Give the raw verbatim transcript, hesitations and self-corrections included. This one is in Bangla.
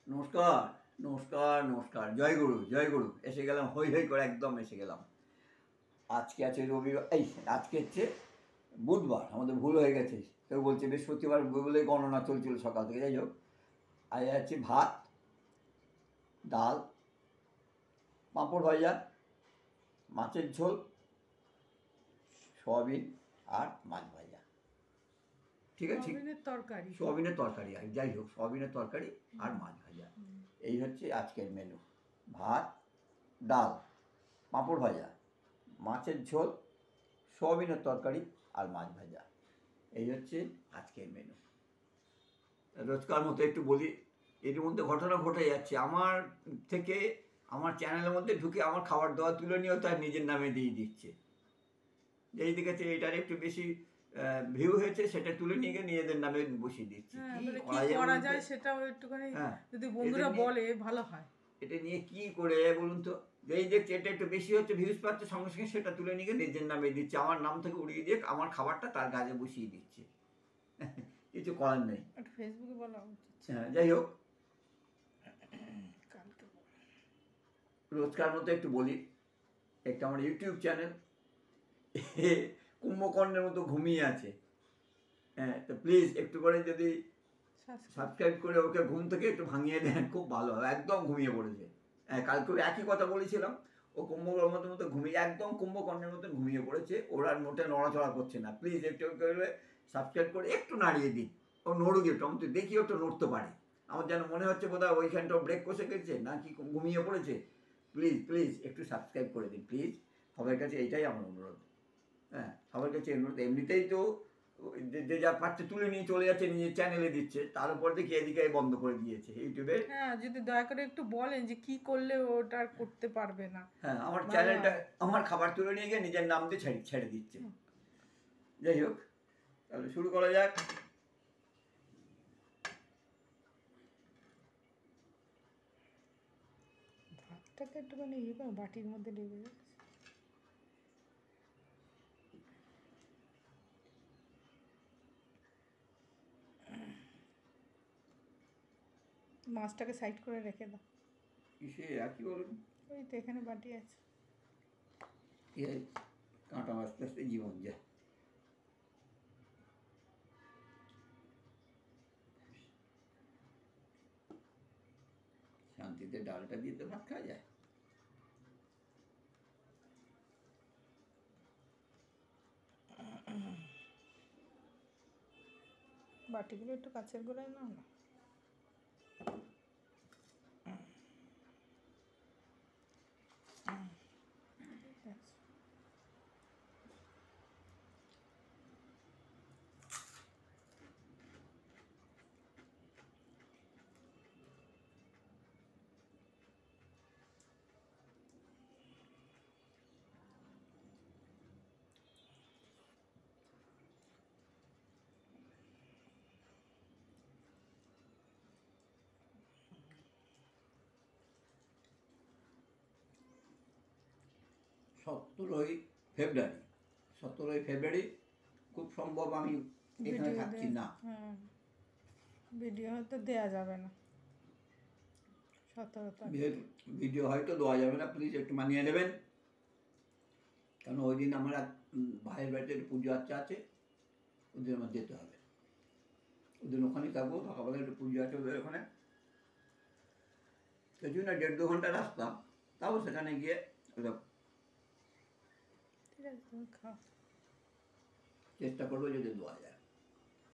নমস্কার নমস্কার নমস্কার জয় গুরু জয় গুরু এসে গেলাম হই হই করে একদম এসে গেলাম। আজকে আছে রবিবার, এই আজকে হচ্ছে বুধবার, আমাদের ভুল হয়ে গেছে। কেউ বলছে বৃহস্পতিবার বলে গণনা চলছিল সকাল থেকে। যাই হোক, আজ আছে ভাত, ডাল, পাঁপড় ভাজা, মাছের ঝোল, সয়াবিন আর মাছ ভাজা। ঠিক আছে, তরকারি সয়াবিনের তরকারি, আর যাই হোক সয়াবিনের তরকারি আর মাছ ভাজা, এই হচ্ছে আজকের মেনু। ভাত, ডাল, পাঁপড় ভাজা, মাছের ঝোল, সয়াবিনের তরকারি আর মাছ ভাজা, এই হচ্ছে আজকের মেনু। রোজকার মতো একটু বলি, এর মধ্যে ঘটনা ঘটে যাচ্ছে আমার থেকে। আমার চ্যানেলের মধ্যে ঢুকে আমার খাবার দাবার তুলে নিয়েও তার নিজের নামে দিয়ে দিচ্ছে। যেই দিকেছে এটার একটু বেশি ভিউ হয়েছে, সেটা তুলে নিয়ে গিয়ে নিজেদের নামে বসিয়ে দিচ্ছে। কি করা যায় সেটাও একটুখানি যদি বন্ধুরা বলে ভালো হয়। এটা নিয়ে কি করে বলুন তো? যেই দেখছে এটা একটু বেশি হচ্ছে, ভিউজ পাচ্ছে, সঙ্গে সঙ্গে সেটা তুলে নিয়ে নিজের নামে দিচ্ছে, আমার নাম থেকে উড়িয়ে দিয়ে আমার খাবারটা তার গায়ে বসিয়ে দিচ্ছে। কিছু করার নেই। ফেসবুকে বলা উচিত। হ্যাঁ, যাই হোক, রোজকার মতো একটু বলি, একটা আমার ইউটিউব চ্যানেল কুম্ভকর্ণের মতো ঘুমিয়ে আছে। হ্যাঁ, তো প্লিজ একটু করে যদি সাবস্ক্রাইব করে ওকে ঘুম থেকে একটু ভাঙিয়ে দেন, খুব ভালো হবে। একদম ঘুমিয়ে পড়েছে। হ্যাঁ, কালকে একই কথা বলেছিলাম, ও কুম্ভকর্ণের মতো ঘুমিয়ে, একদম কুম্ভকর্ণের মতো ঘুমিয়ে পড়েছে। ওর আর মোটে নড়াচড়া করছে না। প্লিজ একটু করে সাবস্ক্রাইব করে একটু নাড়িয়ে দিন, ও নড়ুক একটু, আমি তো দেখি একটু নড়তে পারে। আমার যেন মনে হচ্ছে বোধহয় ওইখানটাও ব্রেক কষে গেছে না কি ঘুমিয়ে পড়েছে। প্লিজ প্লিজ একটু সাবস্ক্রাইব করে দিন প্লিজ, সবার কাছে এইটাই আমার অনুরোধ। হ্যাঁ, সবার কাছে অনুরোধ। এমনিতেই তো যে যা পাচ্ছে তুলে নিয়ে চলে যাচ্ছে, নিজের চ্যানেলে দিচ্ছে, তার উপর দেখি এদিকে বন্ধ করে দিয়েছে ইউটিউবে। হ্যাঁ, যদি দয়া করে একটু বলেন যে কি করলে ওটা আর করতে পারবে না। হ্যাঁ, আমার চ্যানেলটা, আমার খাবার তুলে নিয়ে গিয়ে নিজের নাম দিয়ে ছেড়ে ছেড়ে দিচ্ছে। যাই হোক, তাহলে শুরু করা যাক। ভাতটাকে একটুখানি ইয়ে করে বাটির মধ্যে ঢেলে যাচ্ছে। মাছটাকে সাইড করে রেখে দাও। কিসে রাখি বলুন? ওই তো এখানে বাটি আছে। কাঁটা আস্তে আস্তে জীবন যায়। শান্তিতে ডালটা দিয়ে তো ভাত খাওয়া যায়। বাটিগুলো একটু কাছের গোড়ায় নাও না। সতেরোই ফেব্রুয়ারি সতেরোই ফেব্রুয়ারি খুব সম্ভব আমি এখানে থাকছি না। ভিডিও হয়তো দেওয়া যাবে না, সতেরো ভিডিও হয়তো দেওয়া যাবে না, প্লিজ একটু মানিয়ে নেবেন। কারণ ওই দিন আমার ভাইয়ের বাড়িতে একটু পুজো আচ্ছা আছে, ওদের আমার যেতে হবে। ওদের ওখানে থাকবো, সকালবেলা একটু পুজো আছে ওদের ওখানে, কিছুই না, দেড় দু ঘন্টা রাস্তা, তাও সেখানে গিয়ে ওরা চেষ্টা করবো যদি দেওয়া যায়।